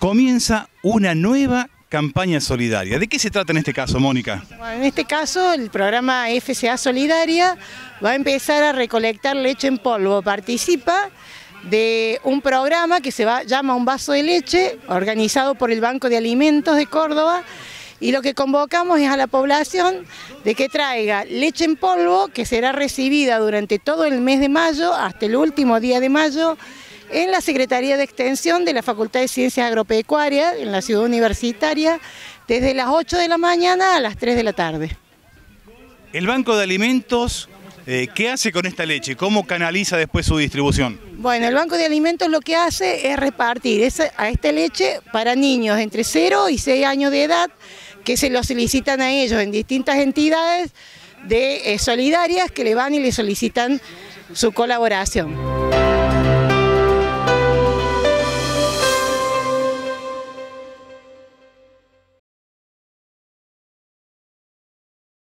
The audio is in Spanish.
comienza una nueva campaña solidaria. ¿De qué se trata en este caso, Mónica? Bueno, en este caso, el programa FCA Solidaria va a empezar a recolectar leche en polvo. Participa de un programa que se llama Un Vaso de Leche, organizado por el Banco de Alimentos de Córdoba, y lo que convocamos es a la población de que traiga leche en polvo, que será recibida durante todo el mes de mayo, hasta el último día de mayo, en la Secretaría de Extensión de la Facultad de Ciencias Agropecuarias, en la Ciudad Universitaria, desde las 8 de la mañana a las 3 de la tarde. El Banco de Alimentos, ¿qué hace con esta leche? ¿Cómo canaliza después su distribución? Bueno, el Banco de Alimentos lo que hace es repartir a esta leche para niños entre 0 y 6 años de edad, que se lo solicitan a ellos en distintas entidades solidarias que le van y le solicitan su colaboración.